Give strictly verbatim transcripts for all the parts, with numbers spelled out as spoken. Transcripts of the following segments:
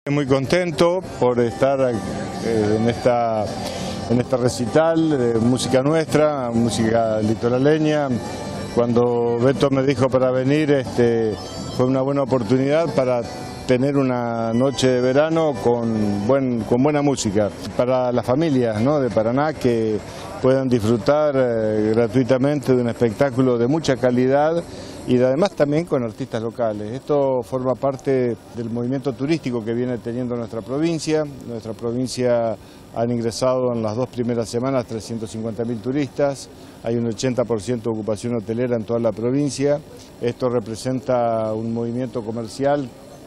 Muy contento por estar eh, en esta en este recital de música nuestra, música litoraleña. Cuando Beto me dijo para venir, este, fue una buena oportunidad para tener una noche de verano con, buen, con buena música. Para las familias, ¿no?, de Paraná, que puedan disfrutar eh, gratuitamente de un espectáculo de mucha calidad y además también con artistas locales. Esto forma parte del movimiento turístico que viene teniendo nuestra provincia. Nuestra provincia han ingresado en las dos primeras semanas trescientos cincuenta mil turistas, hay un ochenta por ciento de ocupación hotelera en toda la provincia. Esto representa un movimiento comercial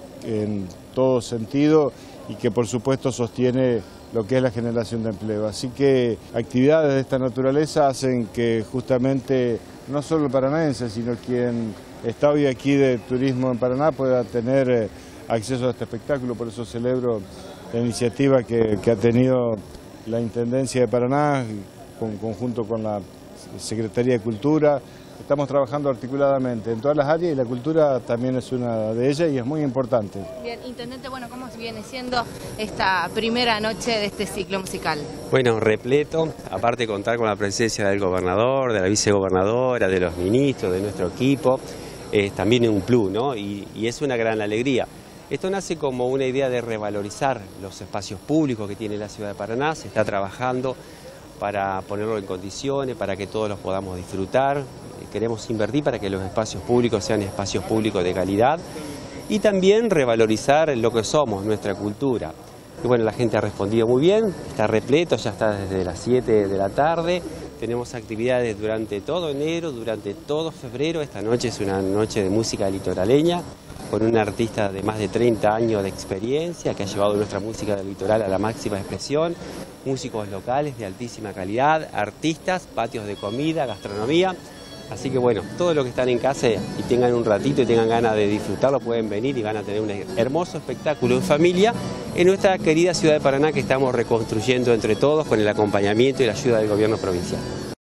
en todo sentido y que por supuesto sostiene lo que es la generación de empleo. Así que actividades de esta naturaleza hacen que justamente no solo el paranaense, sino quien está hoy aquí de turismo en Paraná pueda tener acceso a este espectáculo. Por eso celebro la iniciativa que, que ha tenido la Intendencia de Paraná, con, conjunto con la Secretaría de Cultura. Estamos trabajando articuladamente en todas las áreas y la cultura también es una de ellas y es muy importante. Bien, Intendente, bueno, ¿cómo viene siendo esta primera noche de este ciclo musical? Bueno, repleto, aparte de contar con la presencia del gobernador, de la vicegobernadora, de los ministros, de nuestro equipo, es también un plus, ¿no? Y, y es una gran alegría. Esto nace como una idea de revalorizar los espacios públicos que tiene la ciudad de Paraná. Se está trabajando para ponerlo en condiciones, para que todos los podamos disfrutar. Queremos invertir para que los espacios públicos sean espacios públicos de calidad y también revalorizar lo que somos, nuestra cultura. Y bueno, la gente ha respondido muy bien, está repleto, ya está desde las siete de la tarde. Tenemos actividades durante todo enero, durante todo febrero. Esta noche es una noche de música litoraleña con un artista de más de treinta años de experiencia que ha llevado nuestra música del litoral a la máxima expresión. Músicos locales de altísima calidad, artistas, patios de comida, gastronomía. Así que bueno, todos los que están en casa y tengan un ratito y tengan ganas de disfrutarlo pueden venir y van a tener un hermoso espectáculo en familia en nuestra querida ciudad de Paraná que estamos reconstruyendo entre todos con el acompañamiento y la ayuda del gobierno provincial.